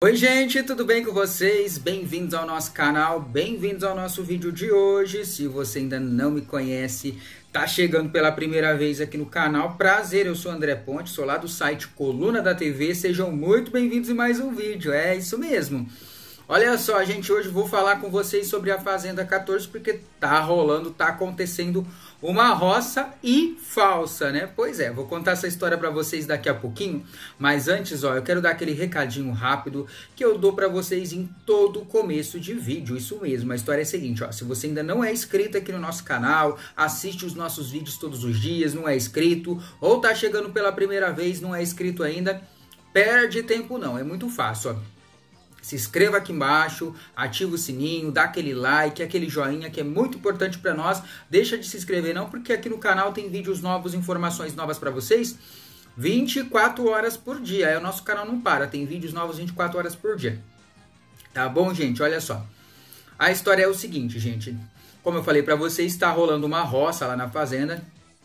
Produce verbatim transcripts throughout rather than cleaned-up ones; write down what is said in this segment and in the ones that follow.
Oi gente, tudo bem com vocês? Bem-vindos ao nosso canal, bem-vindos ao nosso vídeo de hoje. Se você ainda não me conhece, tá chegando pela primeira vez aqui no canal, prazer, eu sou André Ponte, sou lá do site Coluna da T V, sejam muito bem-vindos em mais um vídeo, é isso mesmo. Olha só, gente, hoje vou falar com vocês sobre a Fazenda quatorze, porque tá rolando, tá acontecendo uma roça e falsa, né? Pois é, vou contar essa história pra vocês daqui a pouquinho, mas antes, ó, eu quero dar aquele recadinho rápido que eu dou pra vocês em todo começo de vídeo, isso mesmo. A história é a seguinte, ó, se você ainda não é inscrito aqui no nosso canal, assiste os nossos vídeos todos os dias, não é inscrito, ou tá chegando pela primeira vez, não é inscrito ainda, perde tempo não, é muito fácil, ó. Se inscreva aqui embaixo, ativa o sininho, dá aquele like, aquele joinha que é muito importante para nós. Deixa de se inscrever não, porque aqui no canal tem vídeos novos, informações novas para vocês vinte e quatro horas por dia. Aí o nosso canal não para, tem vídeos novos vinte e quatro horas por dia. Tá bom, gente? Olha só. A história é o seguinte, gente. Como eu falei para vocês, está rolando uma roça lá na Fazenda.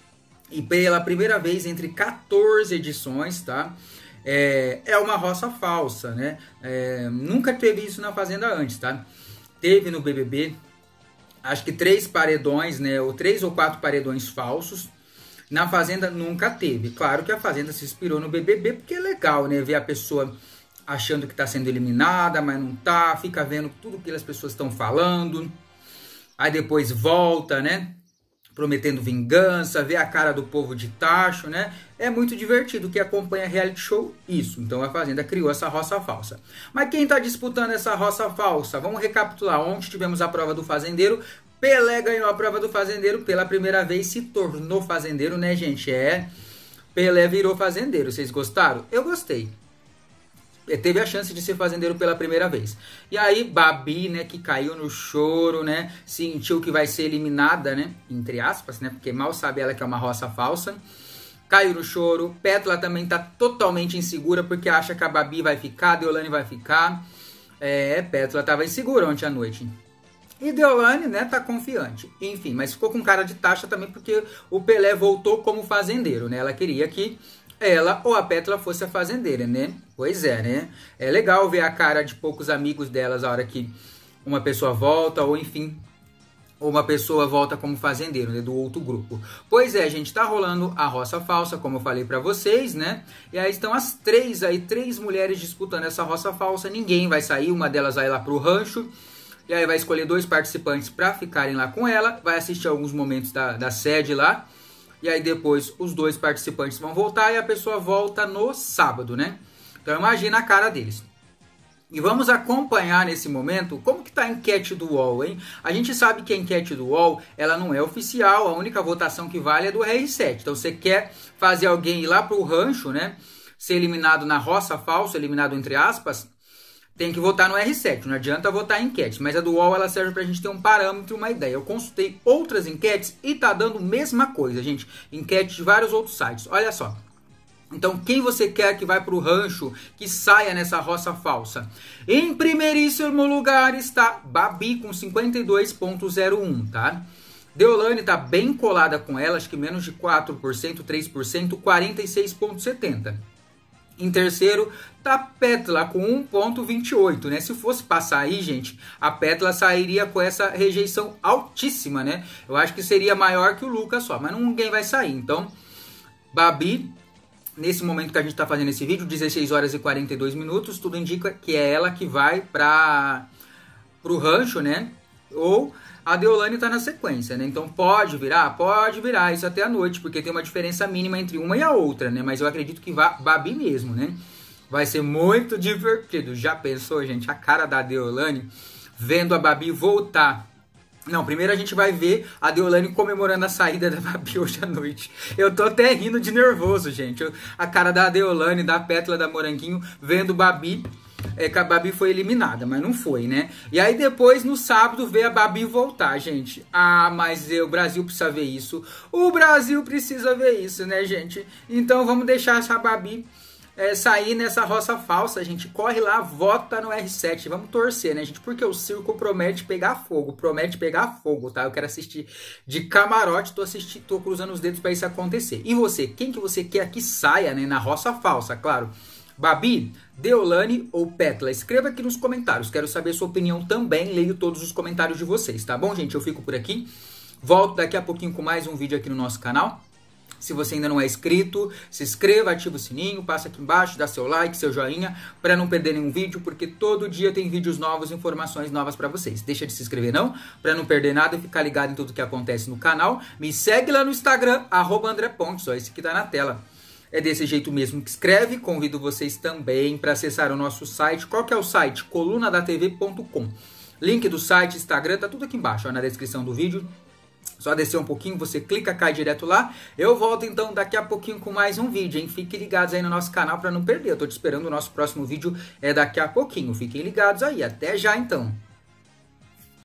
E pela primeira vez entre quatorze edições, tá? É, é uma roça falsa, né? É, nunca teve isso na Fazenda antes, tá? Teve no B B B, acho que três paredões, né? Ou três ou quatro paredões falsos. Na Fazenda nunca teve. Claro que a Fazenda se inspirou no B B B porque é legal, né? Ver a pessoa achando que tá sendo eliminada, mas não tá. Fica vendo tudo que as pessoas estão falando. Aí depois volta, né? Prometendo vingança, ver a cara do povo de tacho, né? É muito divertido que acompanha reality show isso. Então a Fazenda criou essa roça falsa. Mas quem tá disputando essa roça falsa? Vamos recapitular. Ontem tivemos a prova do fazendeiro. Pelé ganhou a prova do fazendeiro pela primeira vez, se tornou fazendeiro, né, gente? É, Pelé virou fazendeiro. Vocês gostaram? Eu gostei. Teve a chance de ser fazendeiro pela primeira vez. E aí, Babi, né, que caiu no choro, né, sentiu que vai ser eliminada, né, entre aspas, né, porque mal sabe ela que é uma roça falsa. Caiu no choro. Pétala também tá totalmente insegura, porque acha que a Babi vai ficar, a Deolane vai ficar. É, Pétala tava insegura ontem à noite. E Deolane, né, tá confiante. Enfim, mas ficou com cara de taxa também, porque o Pelé voltou como fazendeiro, né, ela queria que ela ou a Pétala fosse a fazendeira, né? Pois é, né? É legal ver a cara de poucos amigos delas a hora que uma pessoa volta, ou enfim, ou uma pessoa volta como fazendeiro, né? Do outro grupo. Pois é, gente, tá rolando a roça falsa, como eu falei pra vocês, né? E aí estão as três aí, três mulheres disputando essa roça falsa. Ninguém vai sair, uma delas vai lá pro rancho. E aí vai escolher dois participantes pra ficarem lá com ela. Vai assistir alguns momentos da, da sede lá. E aí depois os dois participantes vão voltar e a pessoa volta no sábado, né? Então imagina a cara deles. E vamos acompanhar nesse momento como que tá a enquete do U O L, hein? A gente sabe que a enquete do U O L, ela não é oficial, a única votação que vale é do R sete. Então você quer fazer alguém ir lá pro rancho, né? Ser eliminado na roça falsa, eliminado entre aspas, tem que votar no R sete, não adianta votar em enquete, mas a do U O L ela serve pra gente ter um parâmetro, uma ideia. Eu consultei outras enquetes e tá dando a mesma coisa, gente. Enquete de vários outros sites, olha só. Então, quem você quer que vai pro rancho, que saia nessa roça falsa? Em primeiríssimo lugar está Babi com cinquenta e dois vírgula zero um, tá? Deolane tá bem colada com ela, acho que menos de quatro por cento, três por cento, quarenta e seis vírgula setenta por cento. Em terceiro, tá Pétala com um vírgula vinte e oito, né? Se fosse passar aí, gente, a Pétala sairia com essa rejeição altíssima, né? Eu acho que seria maior que o Lucas só, mas ninguém vai sair. Então, Babi, nesse momento que a gente tá fazendo esse vídeo, dezesseis horas e quarenta e dois minutos, tudo indica que é ela que vai para pro rancho, né? Ou a Deolane tá na sequência, né? Então pode virar? Pode virar, isso até a noite, porque tem uma diferença mínima entre uma e a outra, né? Mas eu acredito que vai Babi mesmo, né? Vai ser muito divertido. Já pensou, gente? A cara da Deolane vendo a Babi voltar. Não, primeiro a gente vai ver a Deolane comemorando a saída da Babi hoje à noite. Eu tô até rindo de nervoso, gente. Eu, a cara da Deolane, da Pétala, da Moranguinho, vendo Babi. É que a Babi foi eliminada, mas não foi, né? E aí depois, no sábado, vê a Babi voltar, gente. Ah, mas eu, o Brasil precisa ver isso. O Brasil precisa ver isso, né, gente? Então vamos deixar essa Babi é, sair nessa roça falsa, gente. Corre lá, vota no R sete. Vamos torcer, né, gente? Porque o circo promete pegar fogo. Promete pegar fogo, tá? Eu quero assistir de camarote. Tô, assistindo, tô cruzando os dedos pra isso acontecer. E você? Quem que você quer que saia, né? Na roça falsa, claro. Babi, Deolane ou Petla? Escreva aqui nos comentários, quero saber sua opinião também, leio todos os comentários de vocês, tá bom, gente? Eu fico por aqui, volto daqui a pouquinho com mais um vídeo aqui no nosso canal. Se você ainda não é inscrito, se inscreva, ativa o sininho, passa aqui embaixo, dá seu like, seu joinha, para não perder nenhum vídeo, porque todo dia tem vídeos novos, informações novas para vocês. Deixa de se inscrever não, para não perder nada e ficar ligado em tudo que acontece no canal. Me segue lá no Instagram, arroba André Pontes, ó, esse que tá na tela. É desse jeito mesmo que escreve. Convido vocês também para acessar o nosso site. Qual que é o site? coluna da t v ponto com. Link do site, Instagram, tá tudo aqui embaixo, ó, na descrição do vídeo. Só descer um pouquinho, você clica, cai direto lá. Eu volto então daqui a pouquinho com mais um vídeo, hein? Fiquem ligados aí no nosso canal para não perder. Eu tô te esperando, o nosso próximo vídeo é daqui a pouquinho. Fiquem ligados aí, até já então.